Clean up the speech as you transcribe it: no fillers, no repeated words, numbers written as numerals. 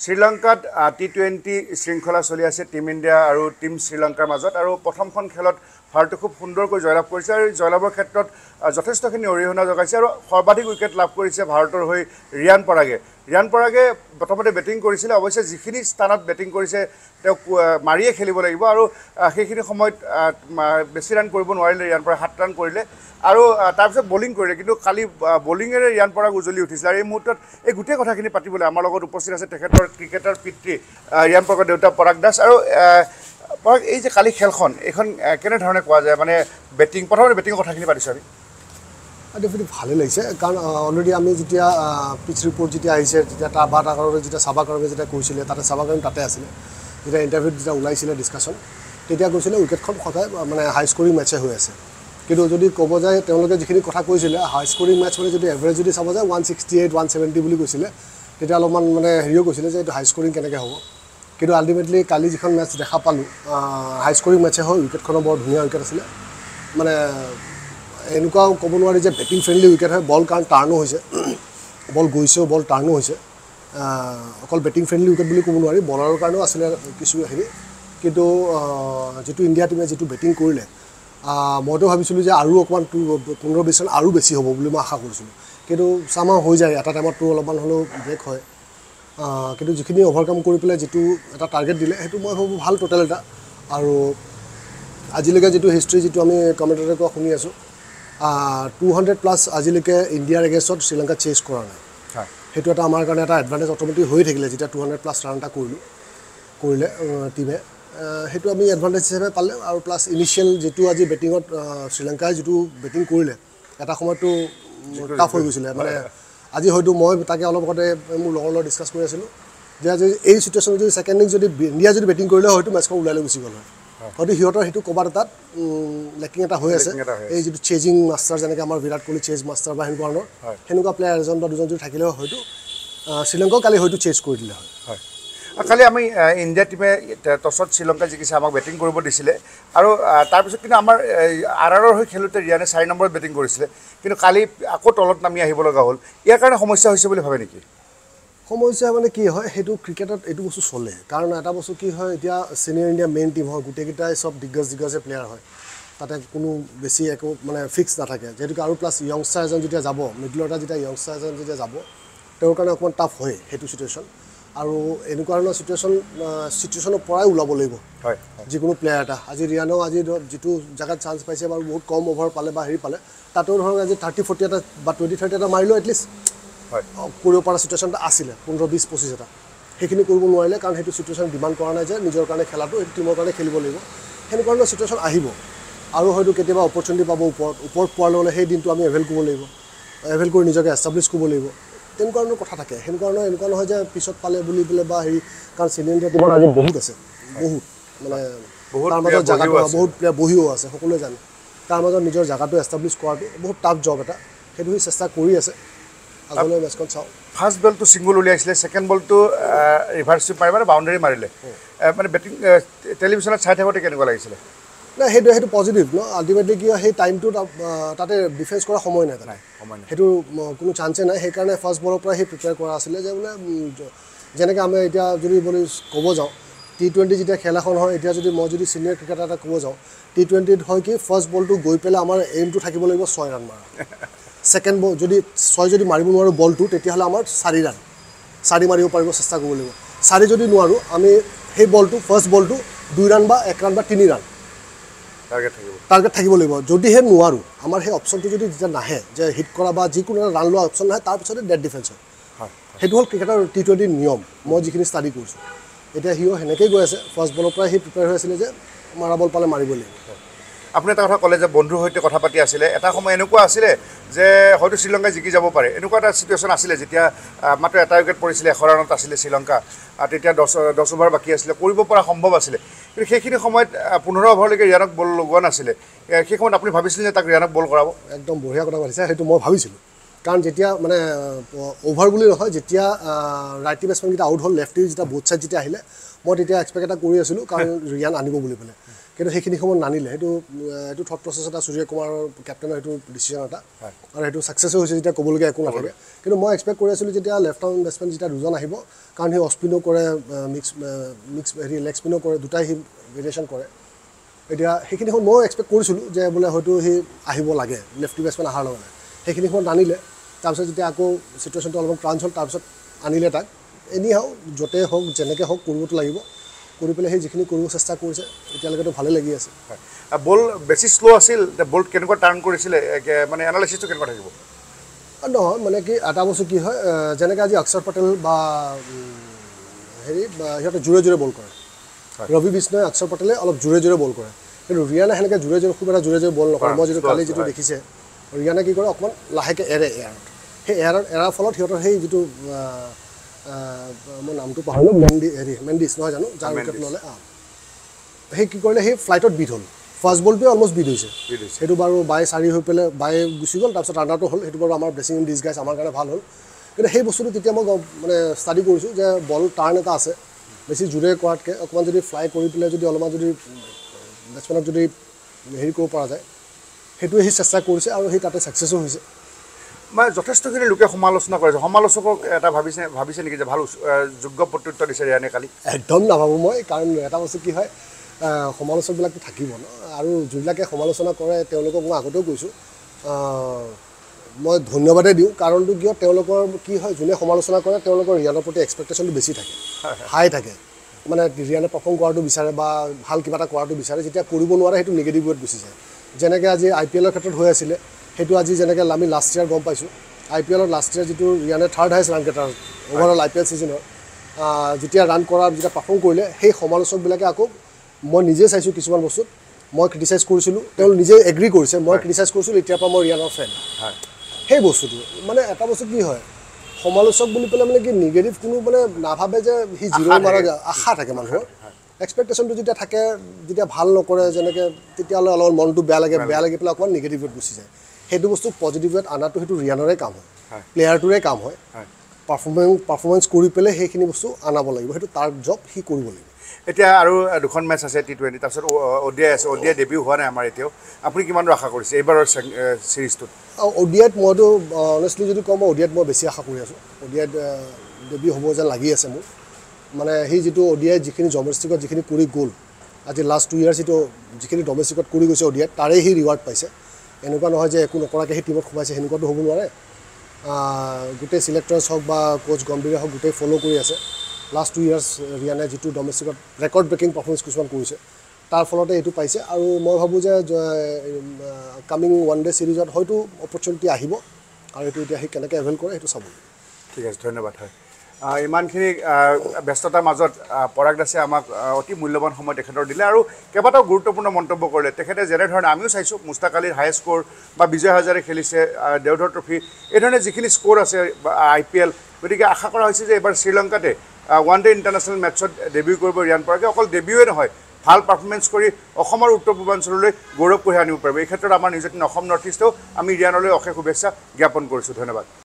শ্ৰীলংকাত T20 শৃংখলা চলি আছে টিম ইণ্ডিয়া আৰু টিম শ্ৰীলংকাৰ মাজত আৰু প্ৰথমখন খেলত ভাৰতে খুব সুন্দৰকৈ জয়লাভ কৰিছে আৰু জয়লাভৰ ক্ষেত্ৰত যথেষ্টখিনি অৰিহণা যোগাইছে আৰু সৰ্বাধিক উইকেট লাভ কৰিছে ভাৰতৰ হৈ ৰিয়ান পৰাগে প্ৰথমতে বেটিং কৰিছিলে অৱশ্যে যিখিনি স্থানত বেটিং কৰিছে তেওঁ মাৰিয়ে খেলিব লাগিব আৰু সেইখিনি সময়ত বেছি ৰান কৰিব নোৱাৰিলে ৰিয়ান পৰাগ 7 ৰান কৰিলে আৰু তাৰপিছত বলিং কৰিলে কিন্তু কালি বলিঙেৰে ৰিয়ান পৰাগ উজলি উঠিছিল আৰু এই মুহূৰ্তত এই গোটেই কথাখিনি পাতিবলৈ আমাৰ লগত উপস্থিত আছে তেখেতৰ ক্ৰিকেটাৰ পিতৃ ৰিয়ান পৰাগৰ দেউতা পৰাগ দাস আৰু পৰাগ এই যে কালি খেলখন এইখন কেনেধৰণে কোৱা যায় মানে প্ৰথমতে বেটিঙৰ কথাখিনি পাতিছোঁ আমি ডেফিনেটলি ভালেই লাগিছে কাৰণ অলৰেডি আমি যেতিয়া পিচ ৰিপৰ্ট যেতিয়া আহিছে তেতিয়া তাৰ কাৰণে যেতিয়া চাবৰ কাৰণে যেতিয়া কৈছিলে তাতে চাবৰ কাৰণে তাতে আছিলে যেতিয়া ইণ্টাৰভিউত যেতিয়া ওলাইছিলে ডিছকাশ্যন তেতিয়া কৈছিলে উইকেটখন সদায় মানে হাই স্ক'ৰিং মেটচে হৈ আছে কিন্তু যদি ক'ব যায় তেওঁলোকে যিখিনি কথা কৈছিলে হাই স্ক'ৰিং মেটচ মানে যদি এভাৰেজ যদি চাব যায় 168 170 বুলি কৈছিলে তেতিয়া অলপমান মানে হেৰিও কৈছিলে যে এইটো হাই স্ক'ৰিং কেনেকৈ হ'ব কিন্তু আল্টিমেটলি কালি যিখন মেটচ দেখা পালোঁ হাই স্ক'ৰিং মেটচে হয় উইকেটখনৰ বৰ ধুনীয়া উইকেট আছিলে মানে এনেকুৱাও ক'ব নোৱাৰি যে বেটিং ফ্ৰেণ্ডলি উইকেট হয় বল কাৰণ টাৰ্ণো হৈছে বল গৈছেও বল টাৰ্ণো হৈছে অকল বেটিং ফ্ৰেণ্ডলি উইকেট বুলি ক'ব নোৱাৰি বলাৰৰ কাৰণেও আছিলে কিছু হেৰি কিন্তু যিটো ইণ্ডিয়া টিমে যিটো বেটিং কৰিলে মইতো ভাবিছিলোঁ যে আৰু অকণমান 15-20 ৰান আৰু বেছি হ'ব বুলি মই আশা কৰিছিলোঁ কিন্তু চামা হৈ যায় এটা টাইমততো অলপমান হ'লেও ব্ৰেক হয় কিন্তু যিখিনি অভাৰকাম কৰি পেলাই যিটো এটা টাৰ্গেট দিলে সেইটো মই ভাবোঁ ভাল টোটেল এটা আৰু আজিলৈকে যিটো হিষ্ট্ৰী যিটো আমি কমেণ্টেটৰ পৰা শুনি আছোঁ 200+ আজিলৈকে ইণ্ডিয়াৰ এগেইনষ্টত শ্ৰীলংকা চেজ কৰা নাই সেইটো এটা আমাৰ কাৰণে এটা এডভান্টেজ অট'মেটিক হৈ থাকিলে যেতিয়া 200+ ৰান এটা কৰিলে টিমে সেইটো আমি এডভান্টেজ হিচাপে পালে আৰু প্লাছ ইনিচিয়েল যিটো আজি বেটিঙত শ্ৰীলংকাই যিটো বেটিং কৰিলে এটা সময়তো টাফ হৈ গৈছিলে মানে আজি হয়তো মই তাকে অলপ আগতে মোৰ লগৰ লগত ডিছকাছ কৰি আছিলোঁ যে আজি এই চিটুৱেশ্যনত যদি ছেকেণ্ড ইনিংছ যদি ইণ্ডিয়া যদি বেটিং কৰিলে হয়তো মেটচখন ওলাই লৈ গুচি গ'ল হয় হয়তো সিহঁতৰ সেইটো ক'ৰবাত এটাত লেকিং এটা হৈ আছে এই যিটো চেজিং মাষ্টাৰ যেনেকৈ আমাৰ বিৰাট কোহলি চেজ মাষ্টাৰ বা সেনেকুৱা ধৰণৰ সেনেকুৱা প্লেয়াৰ এজন বা দুজন যদি থাকিলেও হয়তো শ্ৰীলংকাও কালি হয়তো চেজ কৰি দিলে হয় কালি আমি ইণ্ডিয়া টিমে টছত শ্ৰীলংকা জিকিছে আমাক বেটিং কৰিব দিছিলে আৰু তাৰপিছত কিন্তু আমাৰ আৰৰ হৈ খেলোঁতে ৰিয়ানে 4 নম্বৰত বেটিং কৰিছিলে কিন্তু কালি আকৌ তলত নামি আহিব লগা হ'ল ইয়াৰ কাৰণে সমস্যা হৈছে বুলি ভাবে নেকি সমস্যা মানে কি হয় সেইটো ক্ৰিকেটত এইটো বস্তু চলে কাৰণ এটা বস্তু কি হয় এতিয়া ছিনিয়ৰ ইণ্ডিয়া মেইন টিম হয় গোটেইকেইটাই চব দিগ্গজে প্লেয়াৰ হয় তাতে কোনো বেছি একো মানে ফিক্স নাথাকে যিহেতুকে আৰু প্লাছ য়ংষ্টাৰ এজন যেতিয়া যাব মিডলৰ এটা যেতিয়া য়ংষ্টাৰ এজন যেতিয়া যাব তেওঁৰ কাৰণে অকণমান টাফ হয় সেইটো চিটুৱেশ্যন আৰু এনেকুৱা ধৰণৰ চিটুৱেশ্যনৰ পৰাই ওলাব লাগিব হয় যিকোনো প্লেয়াৰ এটা আজি ৰিয়ানেও আজি যিটো জেগাত চান্স পাইছে বাৰু বহুত কম অভাৰ পালে বা হেৰি পালে তাতেও ধৰক আজি 30-40 এটা বা 20-30 এটা মাৰিলেও এটলিষ্ট কৰিব পৰা চিটুৱেশ্যন এটা আছিলে 15-20-25 এটা সেইখিনি কৰিব নোৱাৰিলে কাৰণ সেইটো চিটুৱেশ্যন ডিমাণ্ড কৰা নাই যে নিজৰ কাৰণে খেলাটো সেইটো টিমৰ কাৰণে খেলিব লাগিব সেনেকুৱা ধৰণৰ চিটুৱেশ্যন আহিব আৰু হয়তো কেতিয়াবা অপৰচুনিটি পাব ওপৰত পোৱাৰ লগে সেই দিনটো আমি এভেইল কৰিব লাগিব এভেইল কৰি নিজকে এষ্টাব্লিছ কৰিব লাগিব তেনেকুৱা ধৰণৰ কথা থাকে সেনেকুৱা ধৰণৰ এনেকুৱা নহয় যে পিছত পালে বুলি পেলাই বা হেৰি কাৰণ ছিনিয়ৰ ইণ্ডিয়া টিমত আজি বহুত আছে বহুত মানে তাৰ মাজত জেগাটো বহুত প্লেয়াৰ বহিও আছে সকলোৱে জানে তাৰ মাজত নিজৰ জেগাটো এষ্টাব্লিছ কৰাটো বহুত টাফ জব এটা সেইটো সি চেষ্টা কৰি আছে আগলৈ মেচখন চাওঁ ফাৰ্ষ্ট বলটো ছিংগল উলিয়াইছিলে ছেকেণ্ড বলটো ৰিভাৰ্চ চুইপ মাৰি মানে বাউণ্ডেৰী মাৰিলে মানে বেটিং টেলিভিশ্যনত চাই থাকোঁতে কেনেকুৱা লাগিছিলে নাই সেইটো পজিটিভ ন আল্টিমেটলি কি হয় সেই টাইমটো তাতে ডিফেন্স কৰা সময় নাই সেইটো কোনো চান্সে নাই সেইকাৰণে ফাৰ্ষ্ট বলৰ পৰা সেই প্ৰিপেয়াৰ কৰা আছিলে যে বোলে যেনেকৈ আমি এতিয়া যদি বুলি ক'ব যাওঁ T20 যেতিয়া খেল এখন হয় এতিয়া যদি মই যদি ছিনিয়ৰ ক্ৰিকেটাৰ এটা ক'ব যাওঁ T20ত হয় কি ফাৰ্ষ্ট বলটো গৈ পেলাই আমাৰ এইমটো থাকিব লাগিব 6 ৰান মাৰা ছেকেণ্ড বল যদি 6 যদি মাৰিব নোৱাৰোঁ বলটো তেতিয়াহ'লে আমাৰ 4 ৰান 4 মাৰিব পাৰিব চেষ্টা কৰিব লাগিব 4 যদি নোৱাৰোঁ আমি সেই বলটো ফাৰ্ষ্ট বলটো 2 ৰান বা 1 ৰান বা 3 ৰান টাৰ্গেট থাকিব লাগিব যদিহে নোৱাৰোঁ আমাৰ সেই অপশ্যনটো যদি যেতিয়া নাহে যে হিট কৰা বা যিকোনো এটা ৰান লোৱা অপশ্যন নাহে তাৰপিছতে ডেড ডিফেন্স হয় সেইটো হ'ল ক্ৰিকেটৰ T20 নিয়ম মই যিখিনি ষ্টাডি কৰিছোঁ এতিয়া সিও সেনেকৈয়ে গৈ আছে ফাৰ্ষ্ট বলৰ পৰাই সি প্ৰিপেয়াৰ হৈ আছিলে যে মাৰা বল পালে মাৰিব লাগিব আপুনি এটা কথা ক'লে যে বন্ধুৰ সৈতে কথা পাতি আছিলে এটা সময় এনেকুৱা আছিলে যে হয়তো শ্ৰীলংকাই জিকি যাব পাৰে এনেকুৱা এটা চিটুৱেশ্যন আছিলে যেতিয়া মাত্ৰ এটা উইকেট পৰিছিলে 100 ৰানত আছিলে শ্ৰীলংকা তেতিয়া 10 অভাৰ বাকী আছিলে কৰিব পৰা সম্ভৱ আছিলে কিন্তু সেইখিনি সময়ত 15 অভাৰলৈকে ৰিয়ানক বল লগোৱা নাছিলে সেই সময়ত আপুনি ভাবিছিলে যে তাক ৰিয়ানক বল কৰাব একদম বঢ়িয়া কথা পাতিছে সেইটো মই ভাবিছিলোঁ কাৰণ যেতিয়া মানে অভাৰ বুলি নহয় যেতিয়া ৰাইটি বেটছমেনকেইটা আউট হ'ল লেফটি যেতিয়া বোথ ছাইড যেতিয়া আহিলে মই তেতিয়া এক্সপেক্ট এটা কৰি আছিলোঁ কাৰণ ৰিয়ান আনিব বুলি পেলাই কিন্তু সেইখিনি সময়ত নানিলে সেইটো থট প্ৰচেছ এটা সূৰ্য কুমাৰৰ কেপ্টেনৰ সেইটো ডিচিশ্যন এটা আৰু সেইটো ছাকচেছো হৈছে যেতিয়া ক'বলগীয়া একো নাথাকে কিন্তু মই এক্সপেক্ট কৰি আছিলোঁ যেতিয়া লেফ্ট আৰ্ম বেটছমেন যেতিয়া দুজন আহিব কাৰণ সি অফ-স্পিনো কৰে মিক্স হেৰি লেগ স্পিনো কৰে দুটাই সি ভেৰিয়েশ্যন কৰে এতিয়া সেইখিনি সময়ত মই এক্সপেক্ট কৰিছিলোঁ যে বোলে হয়তো সি আহিব লাগে লেফ্টি বেটছমেন অহাৰ লগে সেইখিনি সময়ত নানিলে তাৰপিছত যেতিয়া আকৌ চিটুৱেশ্যনটো অলপ ক্ৰাঞ্চ হ'ল তাৰপিছত আনিলে তাক এনিহাও য'তে হওক যেনেকৈ হওক কৰিবতো লাগিব কৰি পেলাই সেই যিখিনি কৰিব চেষ্টা কৰিছে এতিয়ালৈকেতো ভালে লাগি আছে বল বেছি শ্ল' আছিল বল কেনেকুৱা টাৰ্ণ কৰিছিলে মানে এনালাইচিছটো কেনেকুৱা থাকিব নহয় মানে কি এটা বস্তু কি হয় যেনেকৈ আজি অক্ষৰ পটেল বা হেৰি সিহঁতে জোৰে বল কৰে ৰবি বিষ্ণুৱে অক্ষৰ পটেলে অলপ জোৰে বল কৰে কিন্তু ৰিয়ানে সেনেকৈ জোৰে খুব এটা জোৰে বল নকৰে মই যিটো কালি যিটো দেখিছে ৰিয়ানে কি কৰে অকণমান লাহেকৈ এৰে এয়াৰত সেই এৰাৰ ফলত সিহঁতৰ সেই যিটো মই নামটো পাহৰিলোঁ মেণ্ডিছ নহয় জানো যাৰ উইকেট ল'লে সেই কি কৰিলে সেই ফ্লাইটত বিট হ'ল ফাৰ্ষ্ট বলটোৱে অলমষ্ট বিট হৈছে সেইটো বাৰু বাই 4 হৈ পেলাই বাই গুচি গ'ল তাৰপিছত ৰানাৰটো হ'ল সেইটো বাৰু আমাৰ ব্লেছিং ইন ডিছগাইজ আমাৰ কাৰণে ভাল হ'ল কিন্তু সেই বস্তুটো তেতিয়া মই মানে ষ্টাডি কৰিছোঁ যে বল টাৰ্ণ এটা আছে বেছি জোৰে কৰাতকৈ অকণমান যদি ফ্লাই কৰি পেলাই যদি অলপমান যদি বেটছমেনক যদি হেৰি কৰিব পৰা যায় সেইটোৱে সি চেষ্টা কৰিছে আৰু সেই তাতে ছাকচেছো হৈছে মানে যথেষ্টখিনি লোকে সমালোচনা কৰিছে সমালোচকক এটা ভাবিছে নেকি যে ভাল যোগ্য প্ৰত্যুত্তৰ দিছে ৰিয়ানে কালি একদম নাভাবোঁ মই কাৰণ এটা বস্তু কি হয় সমালোচকবিলাকতো থাকিব ন আৰু যিবিলাকে সমালোচনা কৰে তেওঁলোকক মই আগতেও কৈছোঁ মই ধন্যবাদেই দিওঁ কাৰণটো কিয় তেওঁলোকৰ কি হয় যোনে সমালোচনা কৰে তেওঁলোকৰ ৰিয়ানৰ প্ৰতি এক্সপেক্টেশ্যনটো বেছি থাকে হাই থাকে মানে ৰিয়ানে পাৰফৰ্ম কৰাটো বিচাৰে বা ভাল কিবা এটা কৰাটো বিচাৰে যেতিয়া কৰিব নোৱাৰে সেইটো নিগেটিভ ৱেত গুচি যায় যেনেকৈ আজি IPLৰ ক্ষেত্ৰত হৈ আছিলে সেইটো আজি যেনেকৈ আমি লাষ্ট ইয়াৰ গম পাইছোঁ IPLৰ লাষ্ট ইয়াৰ যিটো ৰিয়ানে third highest run getter overall IPL ছিজনৰ যেতিয়া ৰান কৰা যেতিয়া পাৰফৰ্ম কৰিলে সেই সমালোচকবিলাকে আকৌ মই নিজে চাইছোঁ কিছুমান বস্তুত মই ক্ৰিটিচাইজ কৰিছিলোঁ তেওঁলোক নিজে এগ্ৰী কৰিছে মই ক্ৰিটিচাইজ কৰিছিলোঁ এতিয়াৰ পৰা মই ৰিয়ানৰ ফেন সেই বস্তুটো মানে এটা বস্তু কি হয় সমালোচক বুলি পেলাই মানে কি নিগেটিভ কোনো মানে নাভাবে যে সি জিৰ' মাৰা আশা থাকে মানুহৰ এক্সপেক্টেশ্যনটো যেতিয়া থাকে যেতিয়া ভাল নকৰে যেনেকৈ তেতিয়াহ'লে অলপ মনটো বেয়া লাগি পেলাই অকণমান নিগেটিভ ৱেত গুচি যায় সেইটো বস্তু পজিটিভ ৱেত অনাটো সেইটো ৰিয়ানৰে কাম হয় প্লেয়াৰটোৰে কাম হয় পাৰফৰ্মেঞ্চ কৰি পেলাই সেইখিনি বস্তু আনাব লাগিব সেইটো তাৰ জব সি কৰিব লাগিব এতিয়া আৰু দুখন মেচ আছে T20 তাৰপিছত ODI আছে ODI ডেবিউ হোৱা নাই আমাৰ এতিয়াও আপুনি কিমান আশা কৰিছে এইবাৰৰ চিৰিজটোত ODIত মইতো অনেষ্টলি যদি কওঁ মই ODIত মই বেছি আশা কৰি আছোঁ ODIত ডেবিউ হ'ব যেন লাগি আছে মোৰ মানে সেই যিটো ODI যিখিনি ডমেষ্টিকত যিখিনি কৰি গ'ল আজি লাষ্ট 2 ইয়াৰ্ছ এইটো যিখিনি ডমেষ্টিকত কৰি গৈছে ODIত তাৰে সি ৰিৱাৰ্ড পাইছে এনেকুৱা নহয় যে একো নকৰাকৈ সেই টিমত সোমাইছে সেনেকুৱাটো হ'ব নোৱাৰে গোটেই চিলেক্টৰ্ছ হওক বা কোচ গম্ভীৰে হওক গোটেই ফ'ল' কৰি আছে লাষ্ট 2 ইয়াৰ্ছ ৰিয়ানে যিটো ডমেষ্টিকত ৰেকৰ্ড ব্ৰেকিং পাৰফৰ্মেঞ্চ কিছুমান কৰিছে তাৰ ফলতে এইটো পাইছে আৰু মই ভাবোঁ যে কামিং ওৱান ডে ছিৰিজত হয়তো অপৰচুনিটি আহিব আৰু এইটো এতিয়া সি কেনেকৈ এভেইল কৰে সেইটো চাব ঠিক আছে ধন্যবাদ হয় ইমানখিনি ব্যস্ততাৰ মাজত পৰাগ দাসে আমাক অতি মূল্যৱান সময় তেখেতৰ দিলে আৰু কেইবাটাও গুৰুত্বপূৰ্ণ মন্তব্য কৰিলে তেখেতে যেনেধৰণে আমিও চাইছোঁ মুস্তাক আলীৰ হাই স্ক'ৰ বা বিজয় হাজাৰে খেলিছে দেওধৰ ট্ৰফি এইধৰণে যিখিনি স্ক'ৰ আছে IPL গতিকে আশা কৰা হৈছে যে এইবাৰ শ্ৰীলংকাতে ওৱান ডে ইণ্টাৰনেশ্যনেল মেটছত ডেবিউ কৰিব ৰিয়ান পৰাগে অকল ডেবিউৱে নহয় ভাল পাৰফৰ্মেঞ্চ কৰি অসমৰ উত্তৰ পূৰ্বাঞ্চললৈ গৌৰৱ কঢ়িয়াই আনিব পাৰিব এই ক্ষেত্ৰত আমাৰ News18 অসম নৰ্থ ইষ্টেও আমি ৰিয়ানলৈ অশেষ শুভেচ্ছা জ্ঞাপন কৰিছোঁ ধন্যবাদ